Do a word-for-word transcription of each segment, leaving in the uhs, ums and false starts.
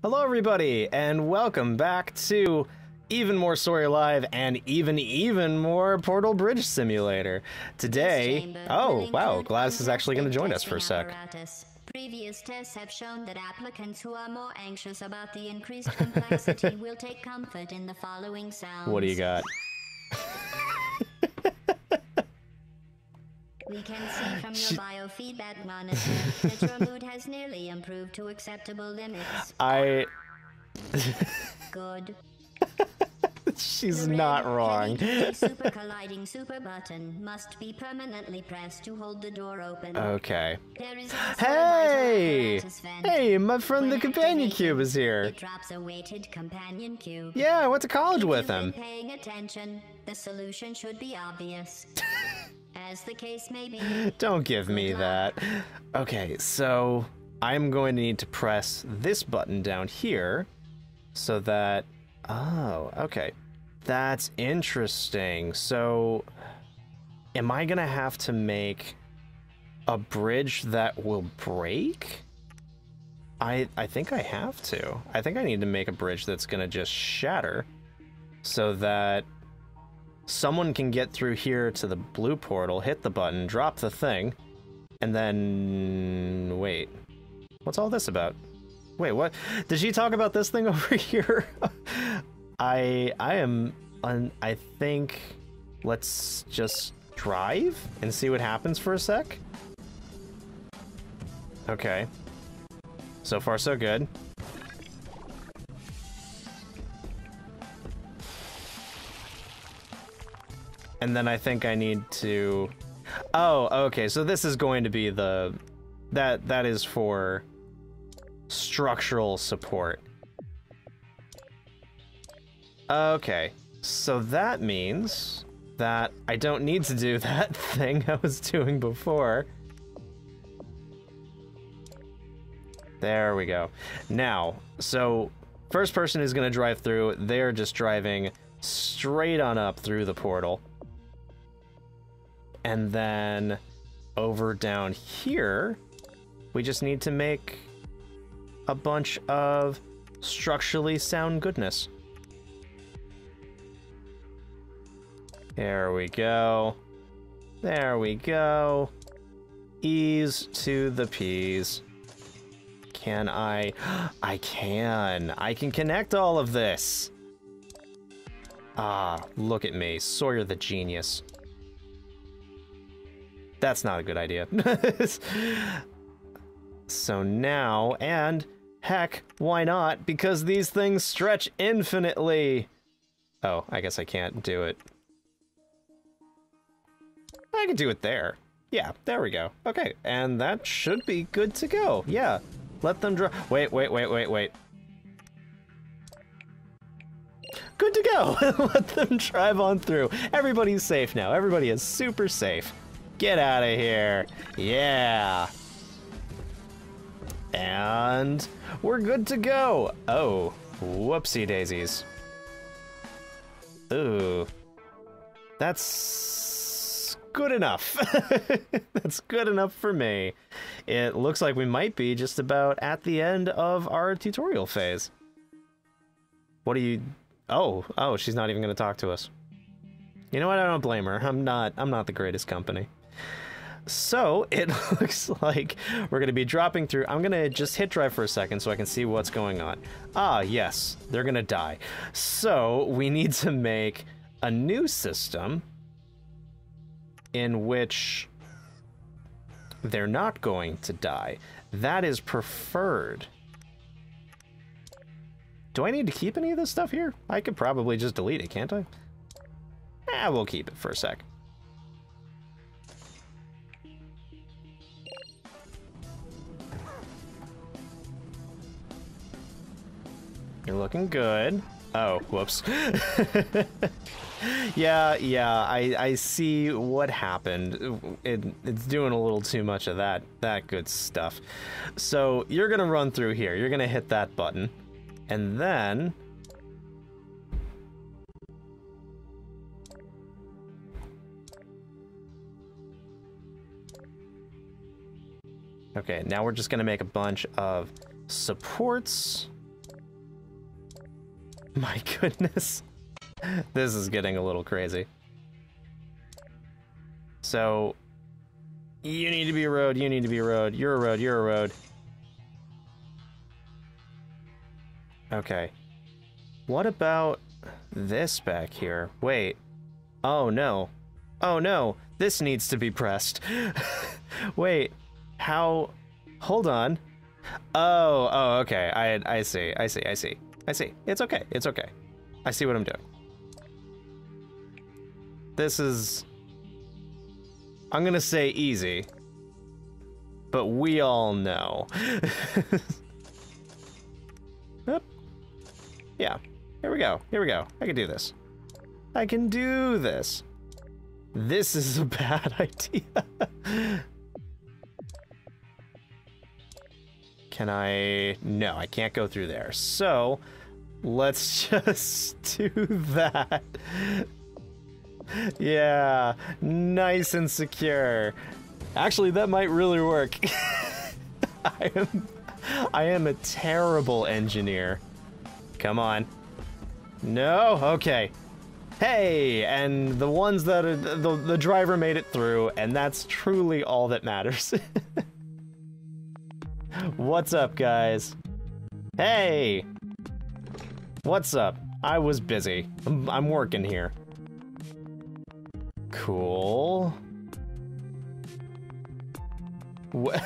Hello everybody, and welcome back to even more Story Alive and even, even more Portal Bridge Simulator. Today, oh wow, Gladys is actually going to join us for a sec. Previous tests have shown that applicants who are more anxious about the increased complexity will take comfort in the following sounds. What do you got? We can see from your biofeedback monitor that your mood has nearly improved to acceptable limits. I... Good. She's The red, not wrong. heavy-duty super colliding super button must be permanently pressed to hold the door open. Okay. There is also Hey! a vital apparatus vent. Hey, my friend the When companion activated, cube is here. It drops a weighted companion cube. Yeah, I went to college If with you've been him. paying attention, the solution should be obvious. As the case may be. Don't give me Good that. luck. Okay, so I'm going to need to press this button down here so that... Oh, okay. That's interesting. So, am I gonna have to make a bridge that will break? I I think I have to. I think I need to make a bridge that's gonna just shatter so that someone can get through here to the blue portal, hit the button, drop the thing, and then... Wait. What's all this about? Wait, what? Did she talk about this thing over here? I I am on, I think let's just drive and see what happens for a sec. Okay. So far so good. And then I think I need to... Oh, okay, so this is going to be the... That that is for structural support. Okay, so that means that I don't need to do that thing I was doing before. There we go. Now, so first person is going to drive through. They're just driving straight on up through the portal. And then over down here, we just need to make a bunch of structurally sound goodness. There we go. There we go. Ease to the P's. Can I? I can. I can connect all of this. Ah, look at me. Sawyer the genius. That's not a good idea. So now, and heck, why not? Because these things stretch infinitely. Oh, I guess I can't do it. I can do it there. Yeah, there we go. Okay, and that should be good to go. Yeah, let them drive. Wait, wait, wait, wait, wait. Good to go. Let them drive on through. Everybody's safe now. Everybody is super safe. Get out of here. Yeah. And we're good to go. Oh, whoopsie daisies. Ooh. That's good enough. That's good enough for me. It looks like we might be just about at the end of our tutorial phase. What do you... Oh, oh, she's not even going to talk to us. You know what? I don't blame her. I'm not, I'm not the greatest company. So it looks like we're going to be dropping through. I'm going to just hit drive for a second so I can see what's going on. Ah, yes, they're going to die. So we need to make a new system in which they're not going to die. That is preferred. Do I need to keep any of this stuff here? I could probably just delete it, can't I? Eh, we'll keep it for a sec. You're looking good. Oh, whoops. yeah, yeah, I, I see what happened. It, it's doing a little too much of that, that good stuff. So you're gonna run through here. You're gonna hit that button. And then... Okay, now we're just gonna make a bunch of supports My goodness. This is getting a little crazy. So, you need to be a road, you need to be a road, you're a road, you're a road. Okay. What about this back here? Wait. Oh no. Oh no, this needs to be pressed. Wait, how... Hold on. Oh, oh, okay. I, I see, I see, I see. I see. It's okay, it's okay. I see what I'm doing. This is... I'm gonna say easy. But we all know. Oop. Yeah, here we go, here we go. I can do this. I can do this. This is a bad idea. Can I... No, I can't go through there. So, let's just do that. Yeah, nice and secure. Actually, that might really work. I am... I am a terrible engineer. Come on. No? Okay. Hey, and the ones that are, the, the driver made it through, and that's truly all that matters. What's up, guys? Hey! What's up? I was busy. I'm, I'm working here. Cool. What?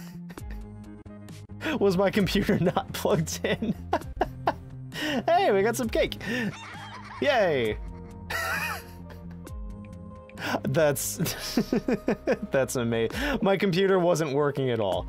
Was my computer not plugged in? Hey, we got some cake! Yay! That's... that's amazing. My computer wasn't working at all.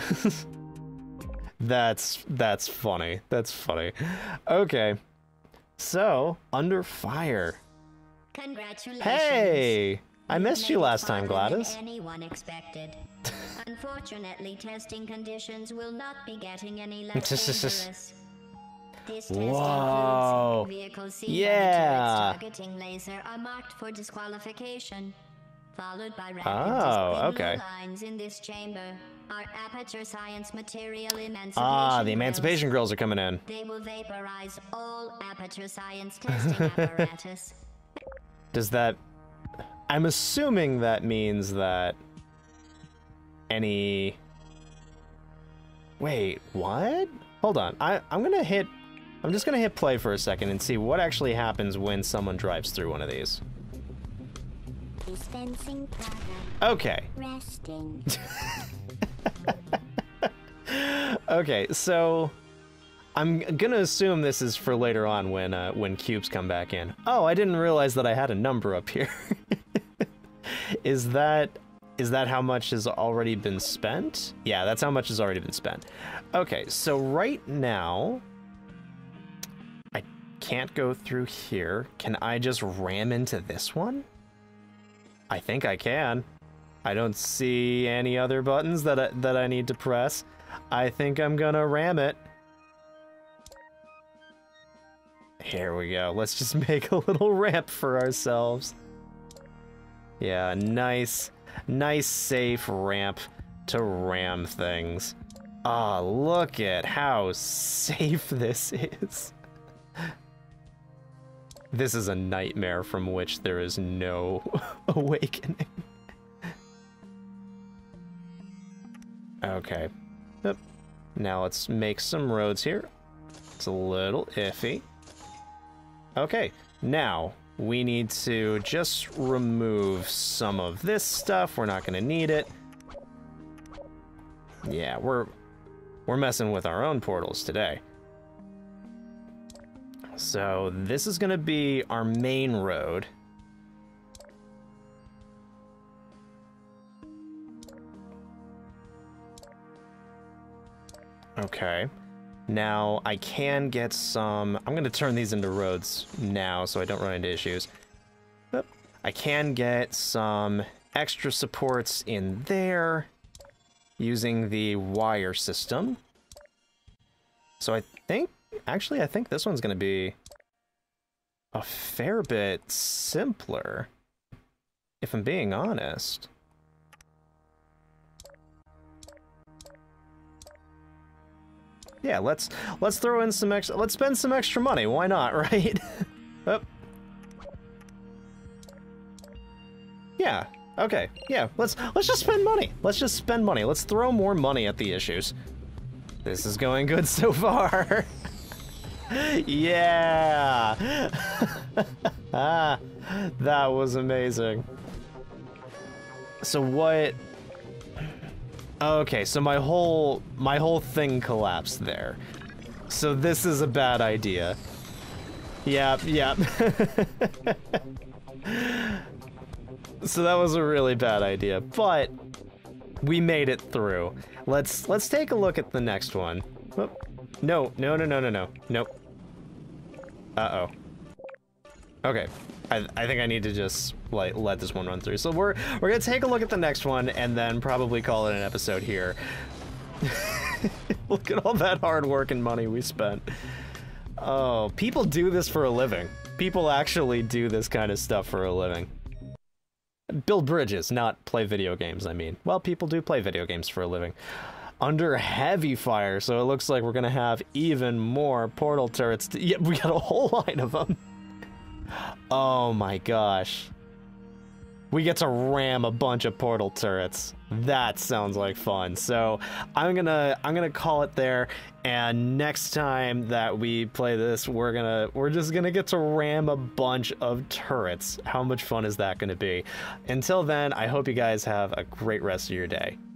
That's... that's funny. That's funny. Okay. So, under fire. Congratulations. Hey! I missed you made it last time, farther than Gladys. anyone expected. Unfortunately, testing conditions will not be getting any less dangerous. This test Whoa. includes vehicle seat Yeah. and turret's targeting laser are marked for disqualification, followed by rapid Oh, discriminal okay. lines in this chamber. Our aperture science material emancipation Ah, the grills. emancipation grills are coming in. They will vaporize all aperture science testing apparatus. Does that... I'm assuming that means that any... Wait, what? Hold on. I, I'm gonna hit... I'm just gonna hit play for a second and see what actually happens when someone drives through one of these. Dispensing product. Okay. Resting. Okay, so... I'm gonna assume this is for later on when uh, when cubes come back in. Oh, I didn't realize that I had a number up here. Is that is that how much has already been spent? Yeah, that's how much has already been spent. Okay, so right now I can't go through here. Can I just ram into this one? I think I can. I don't see any other buttons that I, that I need to press. I think I'm gonna ram it. Here we go. Let's just make a little ramp for ourselves. Yeah, nice, nice safe ramp to ram things. Ah, oh, look at how safe this is. This is a nightmare from which there is no awakening. Okay. Yep. Now let's make some roads here. It's a little iffy. Okay, now we need to just remove some of this stuff. We're not gonna need it. Yeah, we're we're messing with our own portals today. So this is gonna be our main road. Okay. Now, I can get some... I'm going to turn these into roads now so I don't run into issues. Oop. I can get some extra supports in there using the wire system. So I think... Actually, I think this one's going to be a fair bit simpler, if I'm being honest. Yeah, let's let's throw in some extra. Let's spend some extra money. Why not, right? Oh. Yeah. Okay. Yeah. Let's let's just spend money. Let's just spend money. Let's throw more money at the issues. This is going good so far. Yeah. Ah, that was amazing. So what? Okay, so my whole my whole thing collapsed there. So this is a bad idea. Yep, yep. So that was a really bad idea, but we made it through. Let's let's take a look at the next one. Oh, no, no, no, no, no, no, nope. Uh-oh. Okay, I, I think I need to just like let this one run through. So we're we're gonna take a look at the next one and then probably call it an episode here. Look at all that hard work and money we spent. Oh, people do this for a living. People actually do this kind of stuff for a living. Build bridges, not play video games, I mean. Well, people do play video games for a living. Under heavy fire, so it looks like we're gonna have even more portal turrets. To, yeah, we got a whole line of them. Oh my gosh. We get to ram a bunch of portal turrets. That sounds like fun. So I'm gonna I'm gonna call it there, and next time that we play this, we're gonna we're just gonna get to ram a bunch of turrets. How much fun is that gonna be? Until then, I hope you guys have a great rest of your day.